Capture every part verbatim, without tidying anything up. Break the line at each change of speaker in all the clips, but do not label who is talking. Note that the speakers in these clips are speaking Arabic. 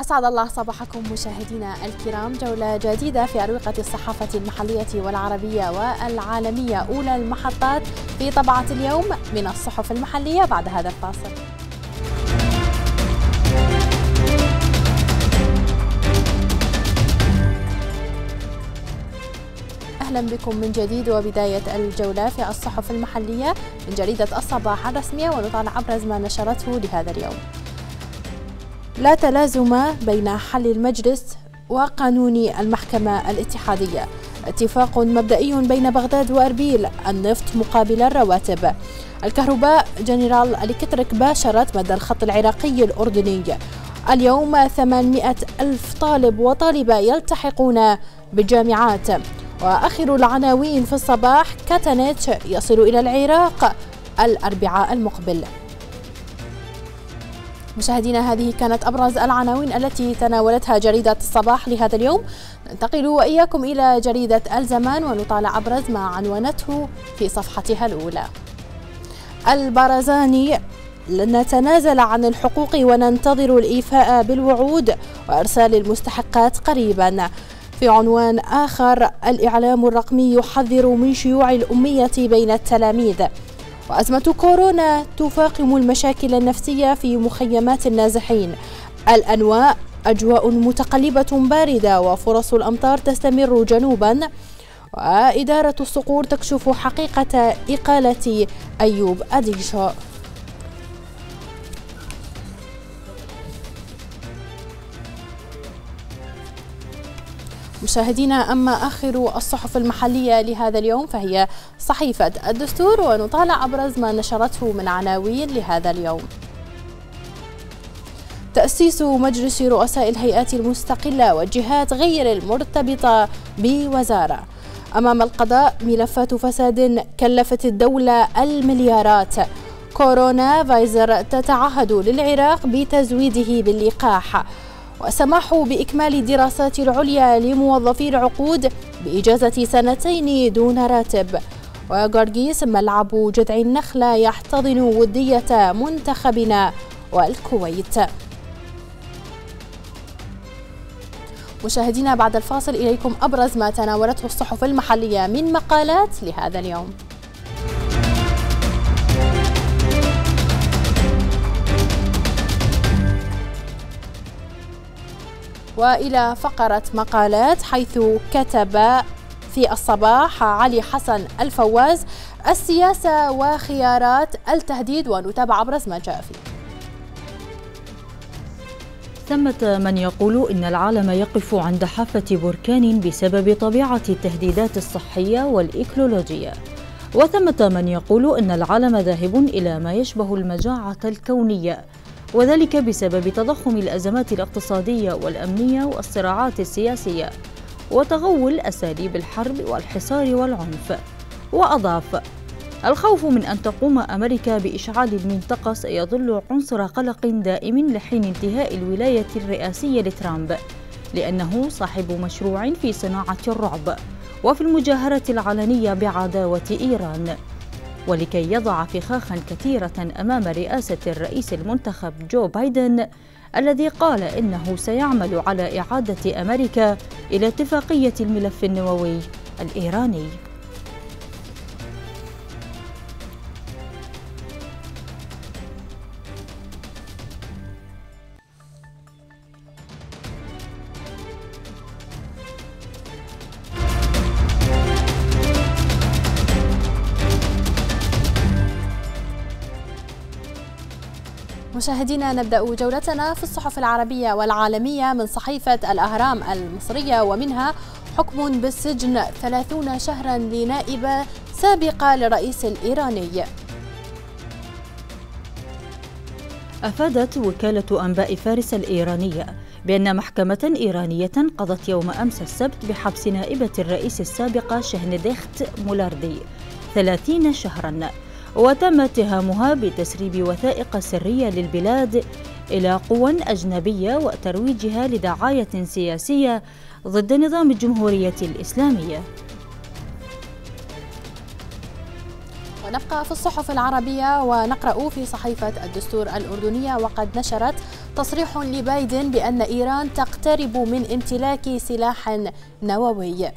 أسعد الله صباحكم مشاهدينا الكرام. جولة جديدة في أروقة الصحافة المحلية والعربية والعالمية، أولى المحطات في طبعة اليوم من الصحف المحلية بعد هذا الفاصل. أهلا بكم من جديد وبداية الجولة في الصحف المحلية من جريدة الصباح الرسمية، ونطالع أبرز ما نشرته لهذا اليوم. لا تلازم بين حل المجلس وقانون المحكمة الاتحادية. اتفاق مبدئي بين بغداد وأربيل. النفط مقابل الرواتب. الكهرباء جنرال الكتريك باشرت مدى الخط العراقي الأردني. اليوم ثمانمئة ألف طالب وطالبة يلتحقون بالجامعات. وآخر العناوين في الصباح: كاتانيتش يصل إلى العراق الأربعاء المقبل. مشاهدينا، هذه كانت أبرز العناوين التي تناولتها جريدة الصباح لهذا اليوم. ننتقل وإياكم إلى جريدة الزمان ونطالع أبرز ما عنونته في صفحتها الأولى. البرزاني: لن نتنازل عن الحقوق وننتظر الإيفاء بالوعود وإرسال المستحقات قريبا. في عنوان آخر: الإعلام الرقمي يحذر من شيوع الأمية بين التلاميذ. وأزمة كورونا تفاقم المشاكل النفسية في مخيمات النازحين. الأنواء: أجواء متقلبة باردة وفرص الأمطار تستمر جنوبا. وإدارة الصقور تكشف حقيقة إقالة أيوب أديشو. مشاهدينا، أما آخر الصحف المحلية لهذا اليوم فهي صحيفة الدستور، ونطالع أبرز ما نشرته من عناوين لهذا اليوم. تأسيس مجلس رؤساء الهيئات المستقلة والجهات غير المرتبطة بوزارة. أمام القضاء: ملفات فساد كلفت الدولة المليارات. كورونا فايزر تتعهد للعراق بتزويده باللقاح. وسماح بإكمال دراسات العليا لموظفي العقود بإجازة سنتين دون راتب. وغارغيس: ملعب جذع النخلة يحتضن ودية منتخبنا والكويت. مشاهدينا، بعد الفاصل إليكم أبرز ما تناولته الصحف المحلية من مقالات لهذا اليوم. وإلى فقرة مقالات، حيث كتب في الصباح علي حسن الفواز: السياسة وخيارات التهديد. ونتابع أبرز ما جاء فيه.
ثمة من يقول إن العالم يقف عند حافة بركان بسبب طبيعة التهديدات الصحية والإيكولوجية، وثمة من يقول إن العالم ذاهب إلى ما يشبه المجاعة الكونية، وذلك بسبب تضخم الأزمات الاقتصادية والأمنية والصراعات السياسية وتغول أساليب الحرب والحصار والعنف. وأضاف: الخوف من أن تقوم أمريكا بإشعال المنطقة سيظل عنصر قلق دائم لحين انتهاء الولاية الرئاسية لترامب، لأنه صاحب مشروع في صناعة الرعب وفي المجاهرة العلنية بعداوة إيران، ولكي يضع فخاخا كثيرة أمام رئاسة الرئيس المنتخب جو بايدن الذي قال إنه سيعمل على إعادة أمريكا إلى اتفاقية الملف النووي الإيراني.
مشاهدينا، نبدأ جولتنا في الصحف العربية والعالمية من صحيفة الأهرام المصرية، ومنها: حكم بالسجن ثلاثين شهرا لنائبة سابقة للرئيس الإيراني.
أفادت وكالة أنباء فارس الإيرانية بأن محكمة إيرانية قضت يوم أمس السبت بحبس نائبة الرئيس السابقة شهندخت مولاردي ثلاثين شهرا، وتم اتهامها بتسريب وثائق سرية للبلاد إلى قوى أجنبية وترويجها لدعاية سياسية ضد نظام الجمهورية الإسلامية.
ونبقى في الصحف العربية ونقرأ في صحيفة الدستور الأردنية، وقد نشرت تصريح لبايدن بأن إيران تقترب من امتلاك سلاح نووي.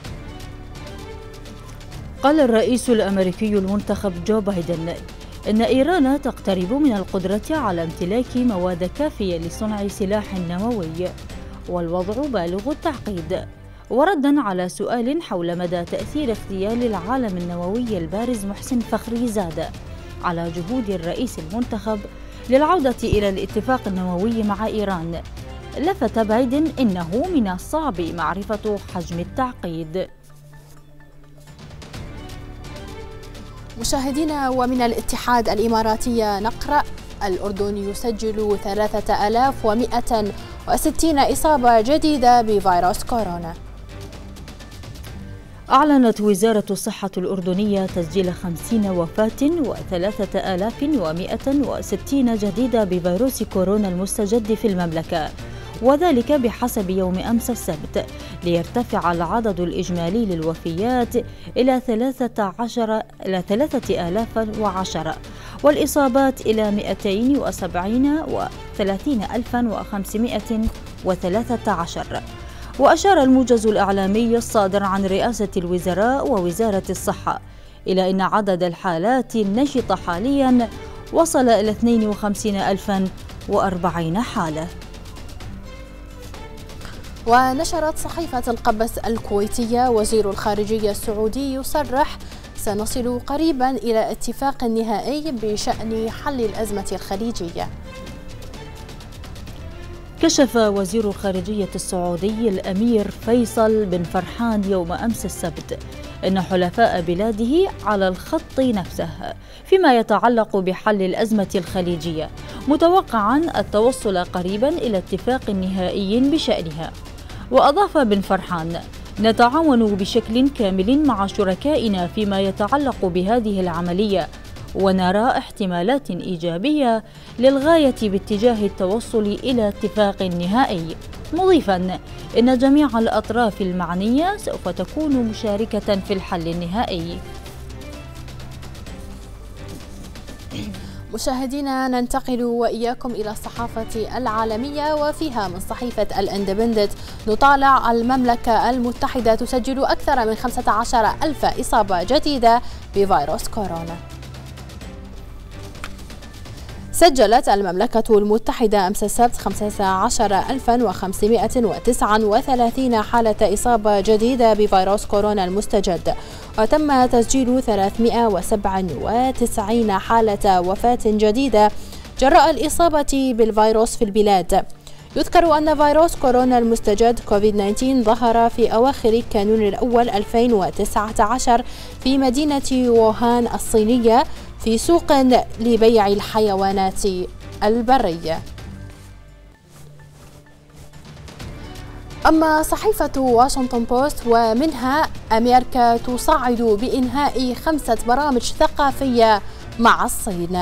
قال الرئيس الأمريكي المنتخب جو بايدن إن إيران تقترب من القدرة على امتلاك مواد كافية لصنع سلاح نووي، والوضع بالغ التعقيد. وردا على سؤال حول مدى تأثير اغتيال العالم النووي البارز محسن فخريزاد على جهود الرئيس المنتخب للعودة إلى الاتفاق النووي مع إيران، لفت بايدن إنه من الصعب معرفة حجم التعقيد.
مشاهدينا، ومن الاتحاد الإماراتي نقرأ: الأردن يسجل ثلاثة آلاف ومئة وستين إصابة جديدة بفيروس كورونا.
أعلنت وزارة الصحة الأردنية تسجيل خمسين وفاة وثلاثة آلاف ومئة وستين جديدة بفيروس كورونا المستجد في المملكة، وذلك بحسب يوم أمس السبت، ليرتفع العدد الإجمالي للوفيات إلى ثلاثة عشر إلى ثلاثة آلاف وعشرة، والإصابات إلى مئتين وسبعين وثلاثين ألفا وخمسمئة وثلاثة عشر. وأشار الموجز الإعلامي الصادر عن رئاسة الوزراء ووزارة الصحة إلى أن عدد الحالات النشطة حالياً وصل إلى اثنين وخمسين ألفا وأربعين حالة.
ونشرت صحيفة القبس الكويتية: وزير الخارجية السعودي يصرح سنصل قريبا إلى اتفاق نهائي بشأن حل الأزمة الخليجية.
كشف وزير الخارجية السعودي الأمير فيصل بن فرحان يوم أمس السبت أن حلفاء بلاده على الخط نفسه فيما يتعلق بحل الأزمة الخليجية، متوقعا التوصل قريبا إلى اتفاق نهائي بشأنها. وأضاف بن فرحان: نتعاون بشكل كامل مع شركائنا فيما يتعلق بهذه العملية، ونرى احتمالات إيجابية للغاية باتجاه التوصل إلى اتفاق نهائي، مضيفاً إن جميع الأطراف المعنية سوف تكون مشاركة في الحل النهائي.
مشاهدينا، ننتقل وإياكم إلى الصحافة العالمية، وفيها من صحيفة الاندبندنت نطالع: المملكة المتحدة تسجل أكثر من خمسة عشر ألف إصابة جديدة بفيروس كورونا. سجلت المملكة المتحدة أمس السبت خمسة عشر ألفا وخمسمئة وتسعة وثلاثين حالة إصابة جديدة بفيروس كورونا المستجد، وتم تسجيل ثلاثمئة وسبعة وتسعين حالة وفاة جديدة جراء الإصابة بالفيروس في البلاد. يذكر أن فيروس كورونا المستجد كوفيد تسعة عشر ظهر في أواخر كانون الأول ألفين وتسعة عشر في مدينة ووهان الصينية في سوق لبيع الحيوانات البرية. أما صحيفة واشنطن بوست ومنها: أمريكا تصعد بإنهاء خمسة برامج ثقافية مع الصين.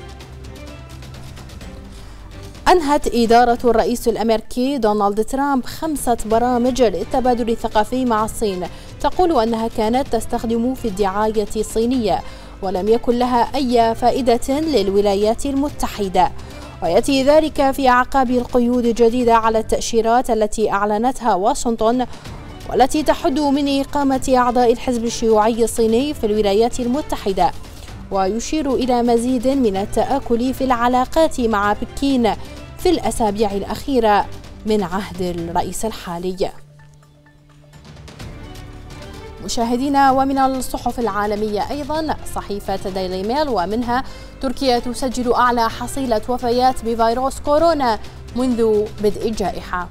أنهت إدارة الرئيس الأمريكي دونالد ترامب خمسة برامج للتبادل الثقافي مع الصين، تقول أنها كانت تستخدم في الدعاية الصينية ولم يكن لها أي فائدة للولايات المتحدة. ويأتي ذلك في أعقاب القيود الجديدة على التأشيرات التي أعلنتها واشنطن، والتي تحد من إقامة أعضاء الحزب الشيوعي الصيني في الولايات المتحدة، ويشير إلى مزيد من التآكل في العلاقات مع بكين في الأسابيع الأخيرة من عهد الرئيس الحالي. مشاهدينا، ومن الصحف العالمية أيضا صحيفة ديلي ميل ومنها: تركيا تسجل أعلى حصيلة وفيات بفيروس كورونا منذ بدء الجائحة.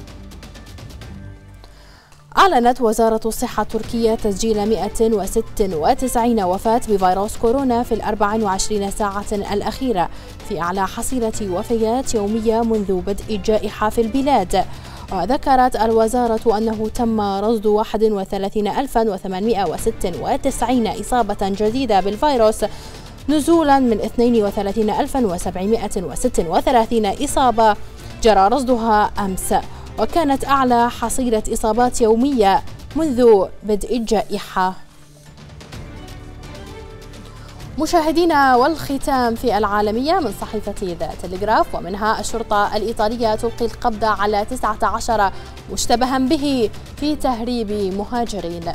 أعلنت وزارة الصحة التركية تسجيل مئة وستة وتسعين وفاة بفيروس كورونا في الأربع وعشرين ساعة الأخيرة، في أعلى حصيلة وفيات يومية منذ بدء الجائحة في البلاد. وذكرت الوزارة أنه تم رصد واحد وثلاثين ألفا وثمانمئة وستة وتسعين إصابة جديدة بالفيروس، نزولا من اثنين وثلاثين ألفا وسبعمئة وستة وثلاثين إصابة جرى رصدها أمس، وكانت أعلى حصيلة إصابات يومية منذ بدء الجائحة. مشاهدينا، والختام في العالمية من صحيفة ذا تلغراف، ومنها الشرطة الإيطالية تلقي القبض على تسعة عشر مشتبها به في تهريب مهاجرين.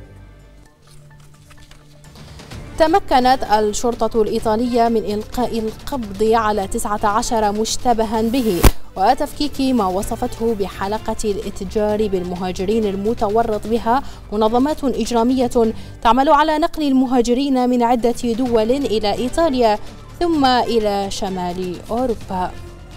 تمكنت الشرطة الإيطالية من إلقاء القبض على تسعة عشر مشتبها به وتفكيك ما وصفته بحلقة الإتجار بالمهاجرين المتورط بها منظمات إجرامية تعمل على نقل المهاجرين من عدة دول إلى إيطاليا ثم إلى شمال أوروبا.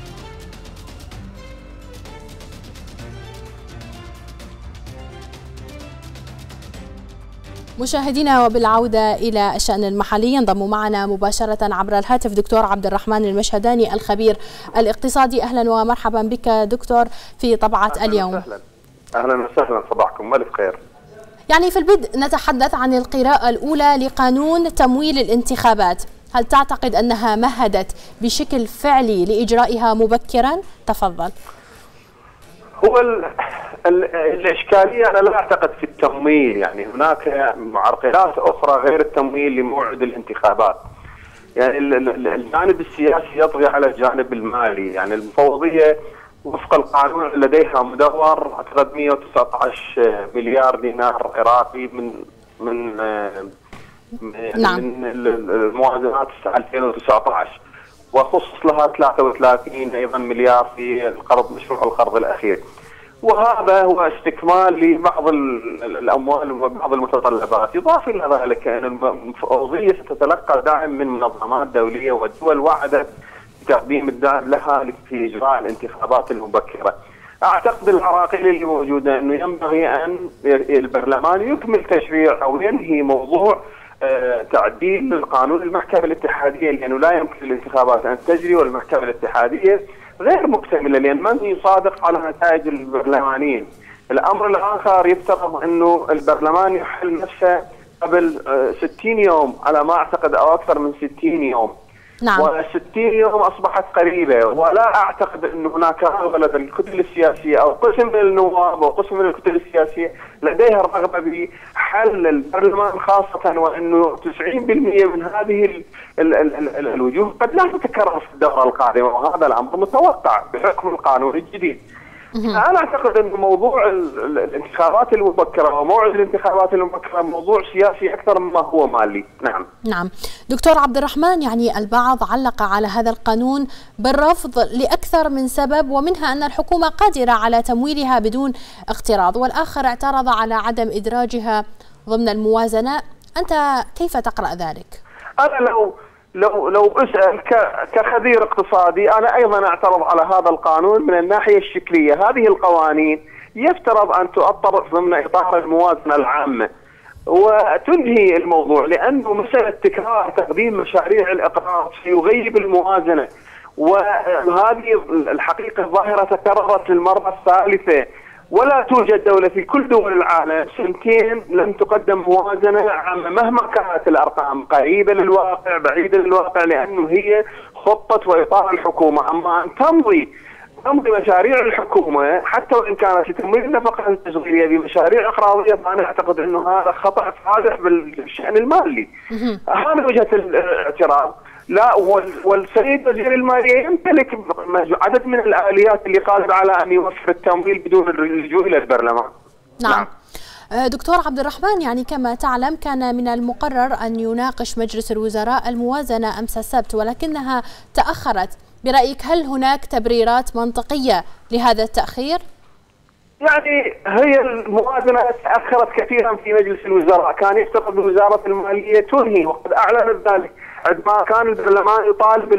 مشاهدينا، وبالعودة إلى الشأن المحلي، ينضم معنا مباشرة عبر الهاتف دكتور عبد الرحمن المشهداني الخبير الاقتصادي. أهلا ومرحبا بك دكتور في طبعة
أهلاً
اليوم.
وسهلا. أهلا وسهلا، صباحكم ألف خير.
يعني في البدء نتحدث عن القراءة الأولى لقانون تمويل الانتخابات، هل تعتقد أنها مهدت بشكل فعلي لإجرائها مبكرا؟ تفضل.
هو ال ال الإشكالية أنا لا أعتقد في التمويل، يعني هناك معرقلات أخرى غير التمويل لموعد الانتخابات. يعني الجانب السياسي يطغي على الجانب المالي، يعني المفوضية وفق القانون لديها مدور أعتقد مئة وتسعة عشر مليار دينار عراقي من من
نعم.
من الموازنات ألفين وتسعة عشر، وخصص لها ثلاثة وثلاثين أيضا مليار في القرض، مشروع القرض الأخير، وهذا هو استكمال لبعض الأموال وبعض المتطلبات. يضاف إلى ذلك أن المفوضية ستتلقى دعم من منظمات دولية والدول وعدت بتقديم الدعم لها في إجراء الانتخابات المبكرة. أعتقد العراقيل اللي موجودة أنه ينبغي أن البرلمان يكمل تشريع أو ينهي موضوع تعديل القانون المحكمة الاتحادية، لأنه لا يمكن للانتخابات أن تجري والمحكمة الاتحادية غير مكتملة، لأن من يصادق على نتائج البرلمانيين. الأمر الآخر يفترض أنه البرلمان يحل نفسه قبل ستين يوم على ما أعتقد، أو أكثر من ستين يوم.
نعم.
وستين يوم أصبحت قريبة، ولا أعتقد أن هناك رغبة لدى الكتل السياسية أو قسم من النواب أو قسم من الكتل السياسية لديها الرغبة بحل البرلمان، خاصة وأنه تسعين بالمئة من هذه ال ال ال ال الوجوه قد لا تتكرر في الدورة القادمة، وهذا الأمر متوقع بحكم القانون الجديد. أنا أعتقد أن موضوع الانتخابات المبكرة وموعد الانتخابات المبكرة موضوع سياسي أكثر مما هو مالي. نعم.
نعم. دكتور عبد الرحمن، يعني البعض علق على هذا القانون بالرفض لأكثر من سبب، ومنها أن الحكومة قادرة على تمويلها بدون اقتراض، والآخر اعترض على عدم إدراجها ضمن الموازنة. أنت كيف تقرأ ذلك؟
أنا لو لو لو اسال كخبير اقتصادي، انا ايضا اعترض على هذا القانون من الناحيه الشكليه. هذه القوانين يفترض ان تؤطر ضمن اطار الموازنه العامه وتنهي الموضوع، لانه مساله تكرار تقديم مشاريع الاقراض سيغيب الموازنه، وهذه الحقيقه الظاهره تكررت للمره الثالثه، ولا توجد دولة في كل دول العالم سنتين لم تقدم موازنة عامة مهما كانت الأرقام قريبة للواقع بعيدة للواقع، لأنه هي خطة وإطار الحكومة. أما أن تمضي تمضي مشاريع الحكومة حتى وإن كانت لتمويل النفقات التشغيلية بمشاريع إقراضية، فأنا أعتقد أنه هذا خطأ فادح بالشأن المالي. هذه وجهة الاعتراض. لا، والسيد وزير المالية يمتلك عدد من الآليات اللي قادر على أن يوفر التمويل بدون اللجوء إلى البرلمان.
نعم. نعم. دكتور عبد الرحمن، يعني كما تعلم كان من المقرر أن يناقش مجلس الوزراء الموازنة أمس السبت، ولكنها تأخرت. برأيك هل هناك تبريرات منطقية لهذا التأخير؟
يعني هي الموازنة تأخرت كثيرا في مجلس الوزراء، كان يفترض وزارة المالية تنهي، وقد أعلنت ذلك عندما كان البرلمان يطالب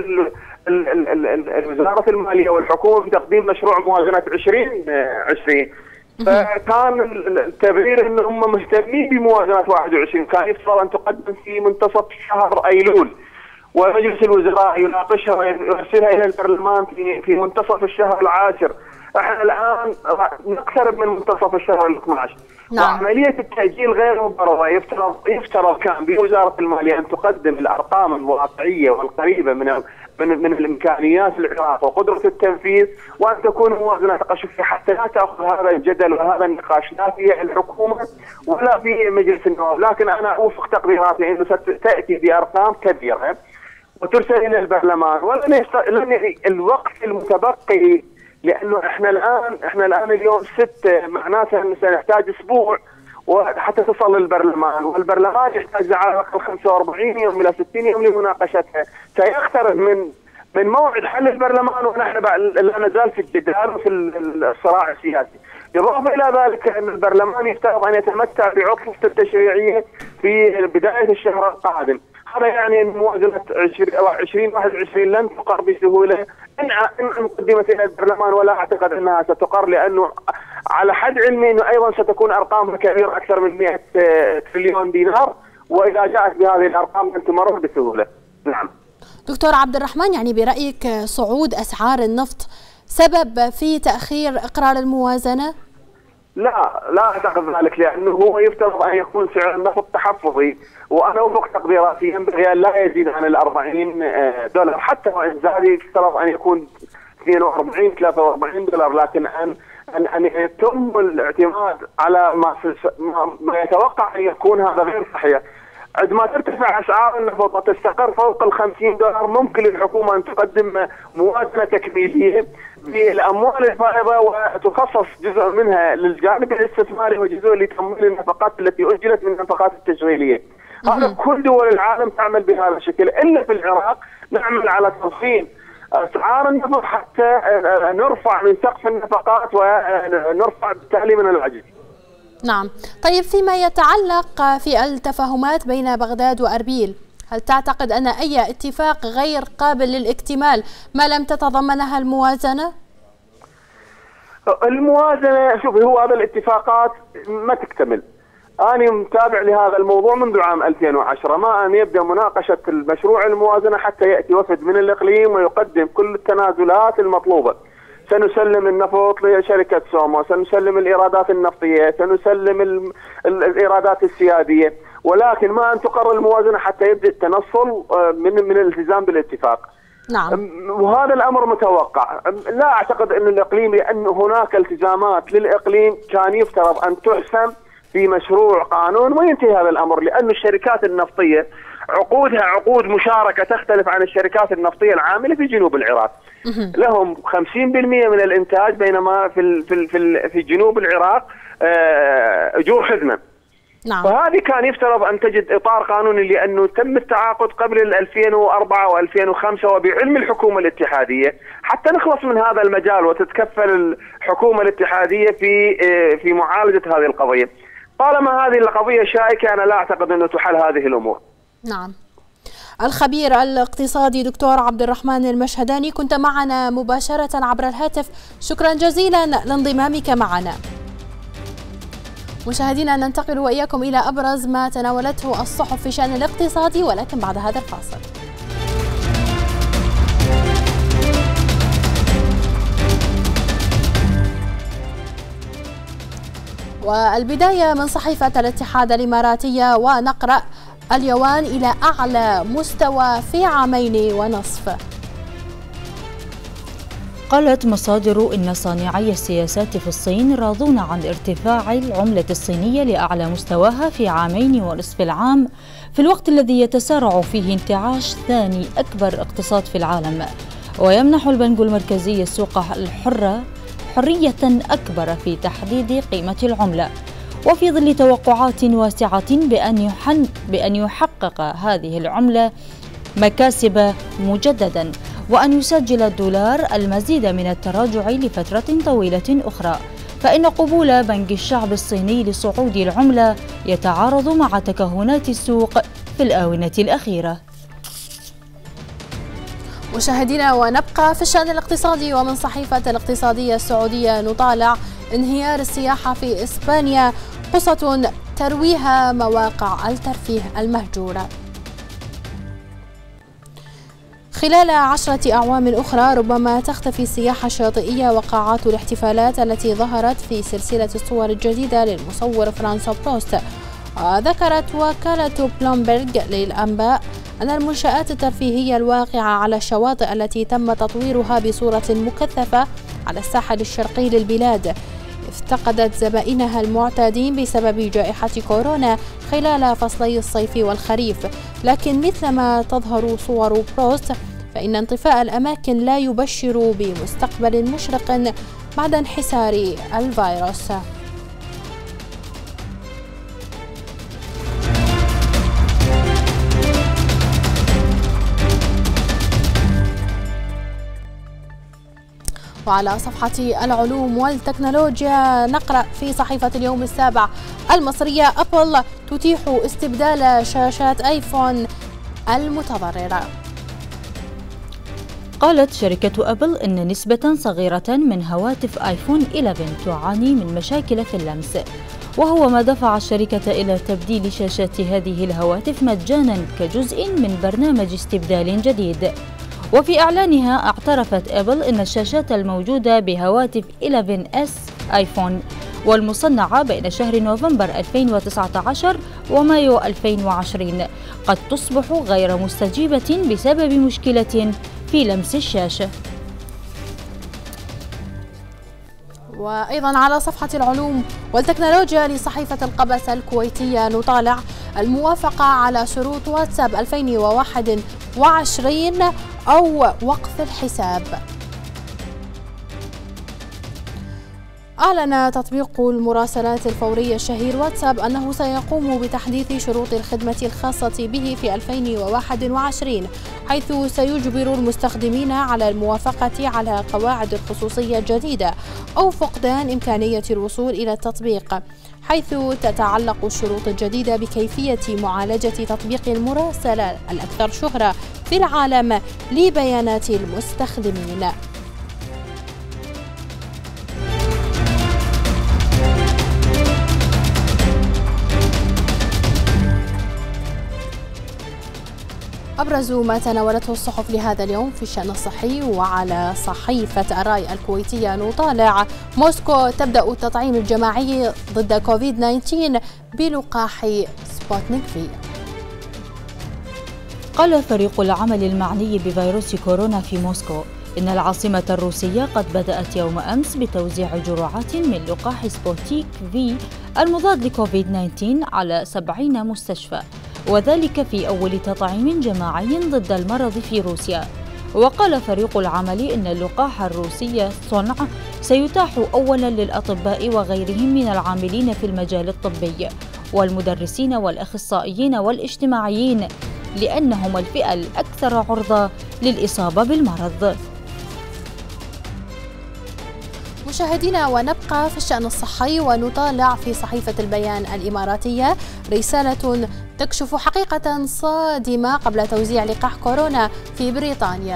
وزارة المالية والحكومة بتقديم مشروع موازنة عشرين عشرين، فكان التبرير ان هم مهتمين بموازنة واحد وعشرين، كان يفترض ان تقدم في منتصف شهر ايلول، ومجلس الوزراء يناقشها ويرسلها الى البرلمان في في منتصف الشهر العاشر. احنا الان نقترب من منتصف الشهر ال اثني عشر.
نعم.
وعمليه التاجيل غير مبرره. يفترض يفترض كان بوزاره الماليه ان تقدم الارقام الواقعيه والقريبه من من من الامكانيات العراق وقدره التنفيذ، وان تكون موازنه تقشفيه حتى لا تاخذ هذا الجدل وهذا النقاش لا في الحكومه ولا في مجلس النواب. لكن انا اوفق تقديراتي انه ستاتي بارقام كبيره وترسل الى البرلمان، ولن يست... لن الوقت المتبقي، لانه احنا الان احنا الان اليوم ستة، معناته انه سنحتاج اسبوع وحتى تصل للبرلمان، والبرلمان يحتاج على الاقل خمسة وأربعين يوم الى ستين يوم لمناقشتها. سيقترب من من موعد حل البرلمان ونحن لا نزال في الجدال وفي الصراع السياسي. إضافة إلى ذلك أن البرلمان يفترض أن يتمتع بعطلته التشريعية في بداية الشهر القادم. هذا يعني أن موازنة عشرين واحد وعشرين لن تقر بسهولة إن إن قدمت إلى البرلمان، ولا أعتقد أنها ستقر، لأنه على حد علمي أنه أيضا ستكون أرقامها كبيرة أكثر من مئة تريليون دينار، وإذا جاءت بهذه الأرقام لن تمر بسهولة. نعم.
دكتور عبد الرحمن، يعني برأيك صعود أسعار النفط سبب في تأخير إقرار الموازنة؟
لا لا أعتقد ذلك، لأنه هو يفترض أن يكون سعر النفط تحفظي، وأنا وفق تقديراتي ينبغي أن لا يزيد عن الأربعين دولار، حتى وإن زاد يفترض أن يكون اثنين وأربعين ثلاثة وأربعين دولار، لكن أن أن أن يتم الاعتماد على ما ما يتوقع أن يكون هذا غير صحيح. عندما ترتفع اسعار النفط وتستقر فوق ال خمسين دولار، ممكن للحكومه ان تقدم موازنه تكميليه بالاموال الفائضه وتخصص جزء منها للجانب الاستثماري وجزء لتمويل النفقات التي اجلت من النفقات التشغيليه. هذا كل دول العالم تعمل بهذا الشكل، الا في العراق نعمل على تضخيم اسعار النفط حتى نرفع من سقف النفقات ونرفع بالتالي من العجز.
نعم. طيب، فيما يتعلق في التفاهمات بين بغداد وأربيل، هل تعتقد أن أي اتفاق غير قابل للاكتمال ما لم تتضمنها الموازنة؟
الموازنة، شوفي، هو هذا الاتفاقات ما تكتمل. أنا متابع لهذا الموضوع منذ عام ألفين وعشرة، ما أن يبدأ مناقشة المشروع الموازنة حتى يأتي وفد من الإقليم ويقدم كل التنازلات المطلوبة. سنسلم النفط لشركة سومو، سنسلم الإيرادات النفطية، سنسلم ال... الإيرادات السيادية، ولكن ما أن تقر الموازنة حتى يبدأ التنصل من من الالتزام بالاتفاق.
نعم.
وهذا الأمر متوقع. لا أعتقد أن الإقليم، لأن هناك التزامات للإقليم كان يفترض أن تحسم في مشروع قانون وينتهي هذا الأمر، لأن الشركات النفطية عقودها عقود مشاركة تختلف عن الشركات النفطية العاملة في جنوب العراق. لهم خمسين بالمئة من الإنتاج، بينما في في في في جنوب العراق أجور خدمة.
نعم.
فهذه كان يفترض أن تجد إطار قانوني، لأنه تم التعاقد قبل ألفين وأربعة وألفين وخمسة وبعلم الحكومة الاتحادية، حتى نخلص من هذا المجال وتتكفل الحكومة الاتحادية في في معالجة هذه القضية. طالما هذه القضية شائكة، أنا لا أعتقد أنه تحل هذه الأمور.
نعم. الخبير الاقتصادي دكتور عبد الرحمن المشهداني، كنت معنا مباشرة عبر الهاتف، شكرا جزيلا لانضمامك معنا. مشاهدينا، ننتقل وإياكم إلى أبرز ما تناولته الصحف في شأن الاقتصادي، ولكن بعد هذا الفاصل. والبداية من صحيفة الاتحاد الإماراتية، ونقرأ: اليوان إلى أعلى مستوى في عامين ونصف.
قالت مصادر إن صانعي السياسات في الصين راضون عن ارتفاع العملة الصينية لأعلى مستواها في عامين ونصف العام، في الوقت الذي يتسارع فيه انتعاش ثاني أكبر اقتصاد في العالم، ويمنح البنك المركزي السوق الحرة حرية أكبر في تحديد قيمة العملة، وفي ظل توقعات واسعة بأن يحن بأن يحقق هذه العملة مكاسب مجددا، وأن يسجل الدولار المزيد من التراجع لفترة طويلة أخرى، فإن قبول بنك الشعب الصيني لصعود العملة يتعارض مع تكهنات السوق في الآونة الأخيرة.
مشاهدينا، ونبقى في الشأن الاقتصادي، ومن صحيفة الاقتصادية السعودية نطالع: انهيار السياحة في إسبانيا، قصة ترويها مواقع الترفيه المهجورة. خلال عشرة أعوام أخرى ربما تختفي السياحة الشاطئية وقاعات الاحتفالات التي ظهرت في سلسلة الصور الجديدة للمصور فرانسوا بروست. وذكرت وكالة بلومبرج للأنباء أن المنشآت الترفيهية الواقعة على الشواطئ التي تم تطويرها بصورة مكثفة على الساحل الشرقي للبلاد افتقدت زبائنها المعتادين بسبب جائحة كورونا خلال فصلي الصيف والخريف، لكن مثلما تظهر صور بروست فإن انطفاء الأماكن لا يبشر بمستقبل مشرق بعد انحسار الفيروس. وعلى صفحة العلوم والتكنولوجيا نقرأ في صحيفة اليوم السابع المصرية: أبل تتيح استبدال شاشات آيفون المتضررة.
قالت شركة أبل أن نسبة صغيرة من هواتف آيفون إحدى عشر تعاني من مشاكل في اللمس، وهو ما دفع الشركة إلى تبديل شاشات هذه الهواتف مجانا كجزء من برنامج استبدال جديد. وفي إعلانها اعترفت أبل أن الشاشات الموجودة بهواتف إحدى عشر إس آيفون والمصنعة بين شهر نوفمبر ألفين وتسعة عشر ومايو ألفين وعشرين قد تصبح غير مستجيبة بسبب مشكلة في لمس الشاشة.
وأيضا على صفحة العلوم والتكنولوجيا لصحيفة القبس الكويتية نطالع الموافقة على شروط واتساب ألفين وواحد وعشرين أو وقف الحساب. أعلن تطبيق المراسلات الفورية الشهير واتساب أنه سيقوم بتحديث شروط الخدمة الخاصة به في ألفين وواحد وعشرين، حيث سيجبر المستخدمين على الموافقة على قواعد الخصوصية الجديدة أو فقدان إمكانية الوصول إلى التطبيق، حيث تتعلق الشروط الجديدة بكيفية معالجة تطبيق المراسلة الأكثر شهرة في العالم لبيانات المستخدمين. أبرز ما تناولته الصحف لهذا اليوم في الشأن الصحي. وعلى صحيفة الرأي الكويتية نطالع: موسكو تبدأ التطعيم الجماعي ضد كوفيد تسعة عشر بلقاح سبوتنيك في.
قال فريق العمل المعني بفيروس كورونا في موسكو إن العاصمة الروسية قد بدأت يوم أمس بتوزيع جرعات من لقاح سبوتنيك في المضاد لكوفيد تسعة عشر على سبعين مستشفى، وذلك في أول تطعيم جماعي ضد المرض في روسيا. وقال فريق العمل إن اللقاح الروسي الصنع سيتاح أولا للأطباء وغيرهم من العاملين في المجال الطبي والمدرسين والأخصائيين والاجتماعيين، لأنهم الفئة الأكثر عرضة للإصابة بالمرض.
مشاهدينا، ونبقى في الشأن الصحي ونطالع في صحيفة البيان الإماراتية رسالة تكشف حقيقة صادمة قبل توزيع لقاح كورونا في بريطانيا.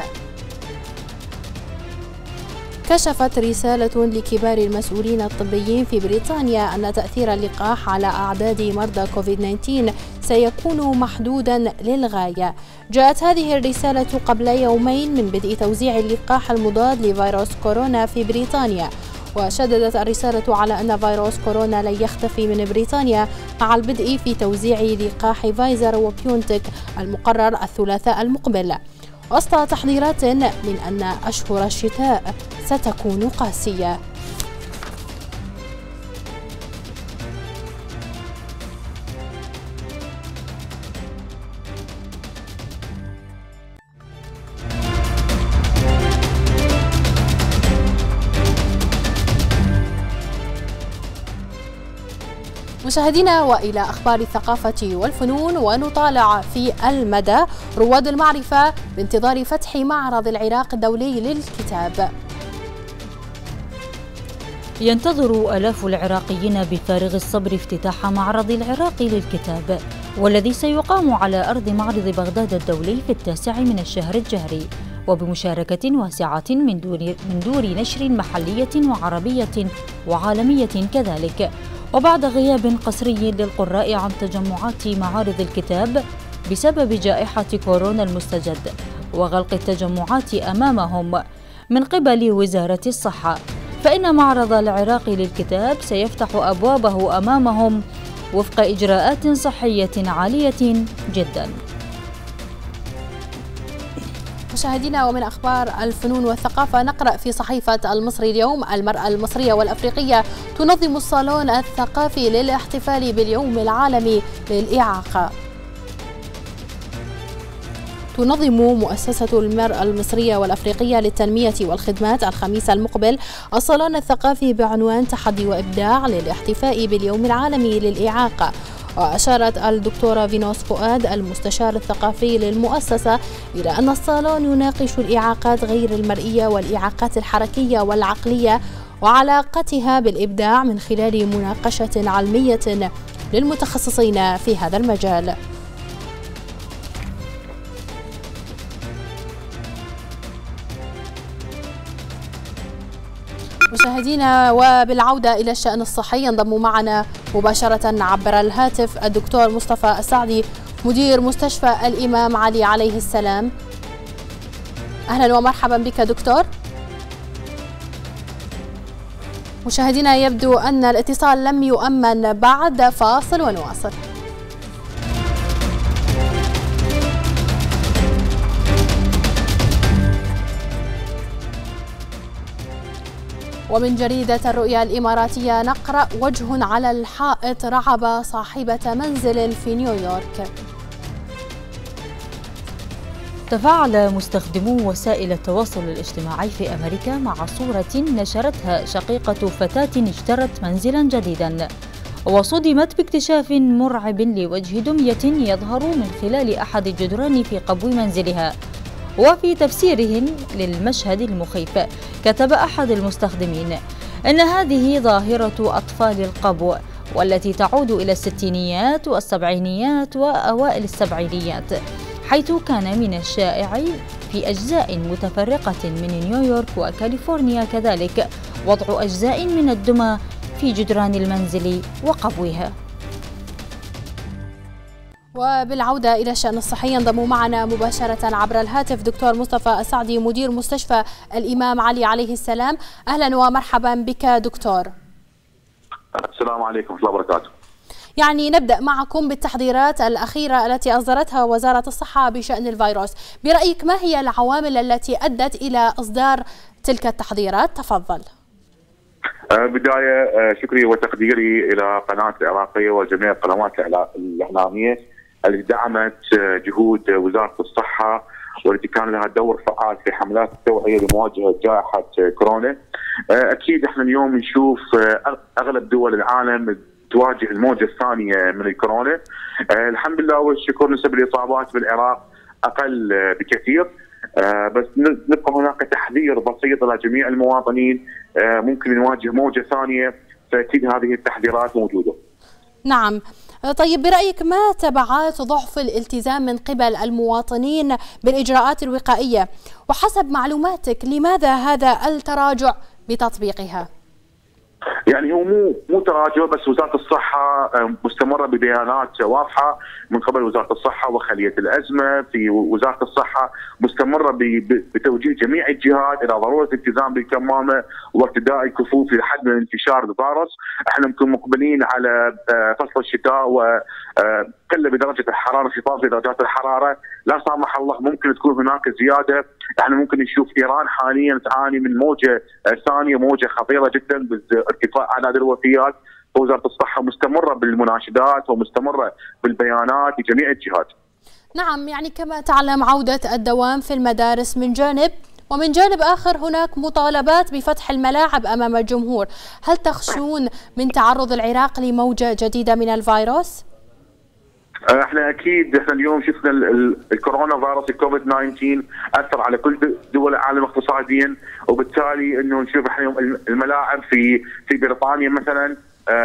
كشفت رسالة لكبار المسؤولين الطبيين في بريطانيا أن تأثير اللقاح على أعداد مرضى كوفيد تسعة عشر سيكون محدودا للغاية. جاءت هذه الرسالة قبل يومين من بدء توزيع اللقاح المضاد لفيروس كورونا في بريطانيا، وشددت الرسالة على أن فيروس كورونا لن يختفي من بريطانيا مع البدء في توزيع لقاح فايزر وبيونتك المقرر الثلاثاء المقبل، وسط تحذيرات من أن أشهر الشتاء ستكون قاسية. مشاهدينا، وإلى أخبار الثقافة والفنون، ونطالع في المدى: رواد المعرفة بانتظار فتح معرض العراق الدولي للكتاب.
ينتظر آلاف العراقيين بفارغ الصبر افتتاح معرض العراق للكتاب، والذي سيقام على أرض معرض بغداد الدولي في التاسع من الشهر الجاري، وبمشاركة واسعة من دور, من دور نشر محلية وعربية وعالمية كذلك، وبعد غياب قسري للقراء عن تجمعات معارض الكتاب بسبب جائحة كورونا المستجد. وغلق التجمعات أمامهم من قبل وزارة الصحة، فإن معرض العراق للكتاب سيفتح أبوابه أمامهم وفق إجراءات صحية عالية جدا.
مشاهدينا، ومن أخبار الفنون والثقافة نقرأ في صحيفة المصري اليوم: المرأة المصرية والأفريقية تنظم الصالون الثقافي للاحتفال باليوم العالمي للإعاقة. تنظم مؤسسة المرأة المصرية والأفريقية للتنمية والخدمات الخميس المقبل الصالون الثقافي بعنوان تحدي وإبداع للاحتفاء باليوم العالمي للإعاقة. وأشارت الدكتورة فينوس فؤاد المستشار الثقافي للمؤسسة إلى أن الصالون يناقش الإعاقات غير المرئية والإعاقات الحركية والعقلية وعلاقتها بالإبداع من خلال مناقشة علمية للمتخصصين في هذا المجال. مشاهدينا، وبالعودة إلى الشأن الصحي ينضم معنا مباشرة عبر الهاتف الدكتور مصطفى السعدي مدير مستشفى الإمام علي عليه السلام. أهلا ومرحبا بك دكتور. مشاهدينا، يبدو أن الاتصال لم يؤمن بعد، فاصل ونواصل. ومن جريدة الرؤيا الإماراتية نقرأ: وجه على الحائط رعب صاحبة منزل في نيويورك.
تفاعل مستخدمو وسائل التواصل الاجتماعي في أمريكا مع صورة نشرتها شقيقة فتاة اشترت منزلا جديدا، وصدمت باكتشاف مرعب لوجه دمية يظهر من خلال أحد الجدران في قبو منزلها. وفي تفسيرهم للمشهد المخيف كتب أحد المستخدمين أن هذه ظاهرة أطفال القبو، والتي تعود إلى الستينيات والسبعينيات وأوائل السبعينيات، حيث كان من الشائع في أجزاء متفرقة من نيويورك وكاليفورنيا كذلك وضع أجزاء من الدمى في جدران المنزل وقبوها.
وبالعودة إلى الشأن الصحي ينضم معنا مباشرة عبر الهاتف دكتور مصطفى السعدي مدير مستشفى الإمام علي عليه السلام. أهلا ومرحبا بك دكتور.
السلام عليكم ورحمة الله وبركاته.
يعني نبدأ معكم بالتحضيرات الأخيرة التي أصدرتها وزارة الصحة بشأن الفيروس، برأيك ما هي العوامل التي أدت إلى إصدار تلك التحضيرات؟ تفضل.
بداية شكري وتقديري إلى قناة العراقية وجميع القنوات الإعلامية التي دعمت جهود وزارة الصحة والتي كان لها دور فعال في حملات التوعية لمواجهة جائحة كورونا. أكيد احنا اليوم نشوف أغلب دول العالم تواجه الموجة الثانية من الكورونا. الحمد لله والشكر نسب الإصابات بالعراق أقل بكثير، بس نبقى هناك تحذير بسيط لجميع المواطنين، ممكن نواجه موجة ثانية، فأكيد هذه التحذيرات موجودة.
نعم. طيب، برأيك ما تبعات ضعف الالتزام من قبل المواطنين بالإجراءات الوقائية؟ وحسب معلوماتك لماذا هذا التراجع بتطبيقها؟
يعني هو مو مو تراجع، بس وزاره الصحه مستمره ببيانات واضحه من قبل وزاره الصحه وخليه الازمه في وزاره الصحه مستمره بتوجيه جميع الجهات الى ضروره الالتزام بالكمامه وارتداء الكفوف لحد من انتشار الفيروس. احنا نكون مقبلين على فصل الشتاء وقله بدرجه الحراره، انخفاض في درجات الحراره، لا سمح الله ممكن تكون هناك زياده. احنا ممكن نشوف ايران حاليا تعاني من موجه ثانيه، موجه خطيره جدا بارتفاع اعداد الوفيات. وزاره الصحه مستمره بالمناشدات ومستمره بالبيانات لجميع الجهات.
نعم، يعني كما تعلم عوده الدوام في المدارس من جانب، ومن جانب آخر هناك مطالبات بفتح الملاعب أمام الجمهور. هل تخشون من تعرض العراق لموجة جديدة من الفيروس؟
احنا اكيد احنا اليوم شفنا الكورونا فيروس الكوفيد تسعة عشر اثر على كل دول العالم اقتصاديا، وبالتالي انه نشوف احنا الملاعب في في بريطانيا مثلا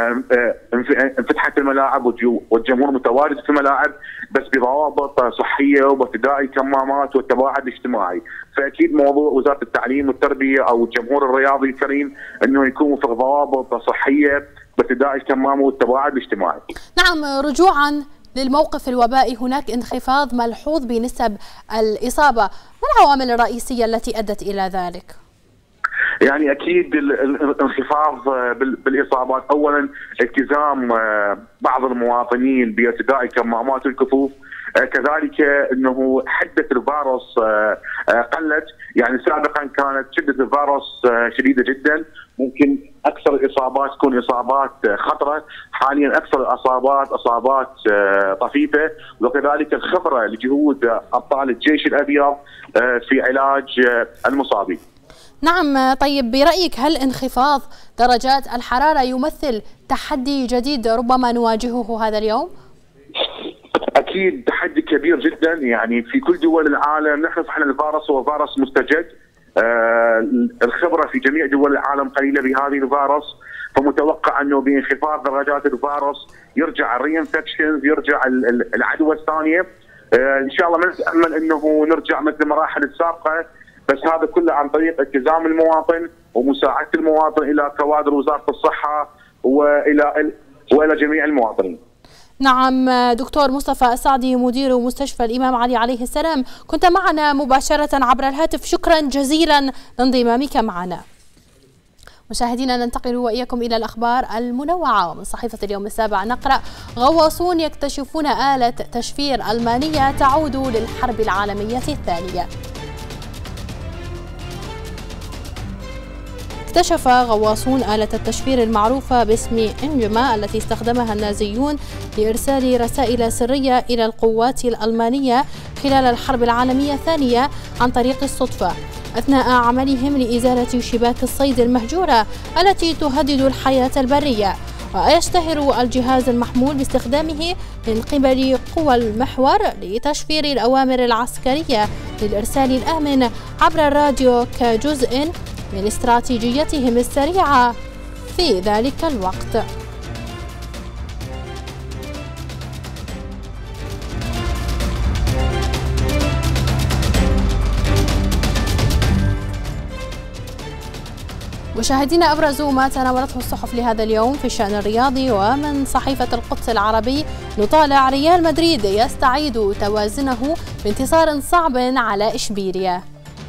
انفتحت الملاعب والجمهور متواجد في الملاعب، بس بضوابط صحيه وبارتداء الكمامات والتباعد الاجتماعي. فاكيد موضوع وزاره التعليم والتربيه او الجمهور الرياضي الكريم انه يكون في ضوابط صحيه بارتداء الكمامه والتباعد الاجتماعي.
نعم، رجوعا للموقف الوبائي هناك انخفاض ملحوظ بنسب الإصابة، ما العوامل الرئيسية التي أدت إلى ذلك؟
يعني اكيد الانخفاض بالاصابات، اولا التزام بعض المواطنين بارتداء كمامات الكفوف، كذلك انه حده الفيروس قلت. يعني سابقا كانت شده الفيروس شديده جدا، ممكن اكثر الاصابات تكون اصابات خطره، حاليا اكثر الاصابات اصابات طفيفه، وكذلك الخبره لجهود ابطال الجيش الابيض في علاج المصابين.
نعم، طيب برأيك هل انخفاض درجات الحرارة يمثل تحدي جديد ربما نواجهه هذا اليوم؟
أكيد تحدي كبير جدا، يعني في كل دول العالم نحن فحنا الفيروس هو فيروس مستجد، آه الخبرة في جميع دول العالم قليلة بهذه الفيروس، فمتوقع أنه بانخفاض درجات الفيروس يرجع الرينفكشنز، يرجع العدوى الثانية، آه إن شاء الله ما نتأمل أنه نرجع مثل المراحل السابقة، بس هذا كله عن طريق التزام المواطن ومساعدة المواطن إلى كوادر وزارة الصحة وإلى وإلى جميع المواطنين.
نعم، دكتور مصطفى السعدي مدير مستشفى الإمام علي عليه السلام، كنت معنا مباشرة عبر الهاتف، شكرا جزيلا لانضمامك معنا. مشاهدينا ننتقل وإياكم إلى الأخبار المنوعة، ومن صحيفة اليوم السابع نقرأ: غواصون يكتشفون آلة تشفير ألمانية تعود للحرب العالمية الثانية. اكتشف غواصون آلة التشفير المعروفة باسم إنجما التي استخدمها النازيون لإرسال رسائل سرية إلى القوات الألمانية خلال الحرب العالمية الثانية عن طريق الصدفة أثناء عملهم لإزالة شباك الصيد المهجورة التي تهدد الحياة البرية. ويشتهر الجهاز المحمول باستخدامه من قبل قوى المحور لتشفير الأوامر العسكرية للإرسال الآمن عبر الراديو كجزء من استراتيجيتهم السريعة في ذلك الوقت. مشاهدينا، أبرز ما تناولته الصحف لهذا اليوم في الشأن الرياضي، ومن صحيفة القدس العربي نطالع: ريال مدريد يستعيد توازنه بانتصار صعب على إشبيليا.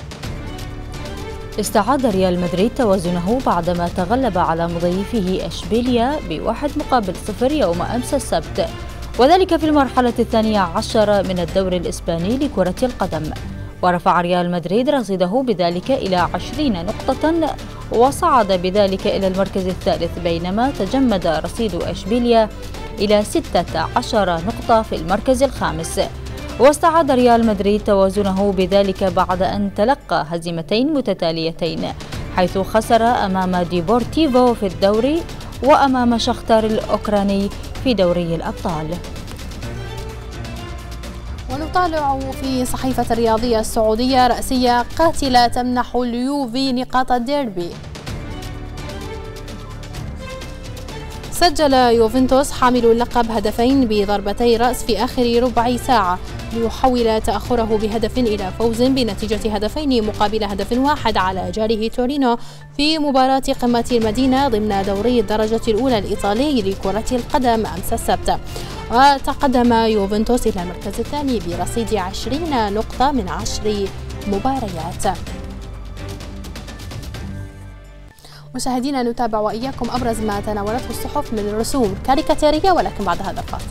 استعاد ريال مدريد توازنه بعدما تغلب على مضيفه إشبيليا بواحد مقابل صفر يوم أمس السبت، وذلك في المرحلة الثانية عشر من الدوري الإسباني لكرة القدم. ورفع ريال مدريد رصيده بذلك إلى عشرين نقطة وصعد بذلك إلى المركز الثالث، بينما تجمد رصيد إشبيليا إلى ستة عشر نقطة في المركز الخامس. واستعاد ريال مدريد توازنه بذلك بعد أن تلقى هزيمتين متتاليتين، حيث خسر أمام ديبورتيفو في الدوري وأمام شختار الأوكراني في دوري الأبطال.
ونطالع في صحيفة الرياضية السعودية: رأسية قاتلة تمنح اليوفي نقاط الديربي. سجل يوفنتوس حامل اللقب هدفين بضربتي رأس في آخر ربع ساعة ليحول تأخره بهدف إلى فوز بنتيجة هدفين مقابل هدف واحد على جاره تورينو في مباراة قمة المدينة ضمن دوري الدرجة الأولى الإيطالي لكرة القدم أمس السبت. وتقدم يوفنتوس إلى المركز الثاني برصيد عشرين نقطة من عشر مباريات. مشاهدينا، نتابع وإياكم أبرز ما تناولته الصحف من رسوم كاريكاتيرية، ولكن بعد هذا الفاصل.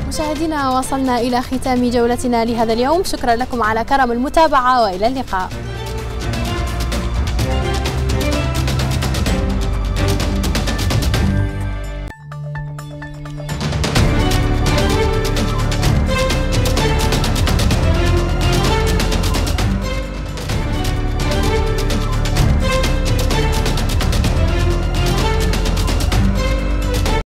مشاهدينا، وصلنا إلى ختام جولتنا لهذا اليوم، شكرا لكم على كرم المتابعة وإلى اللقاء.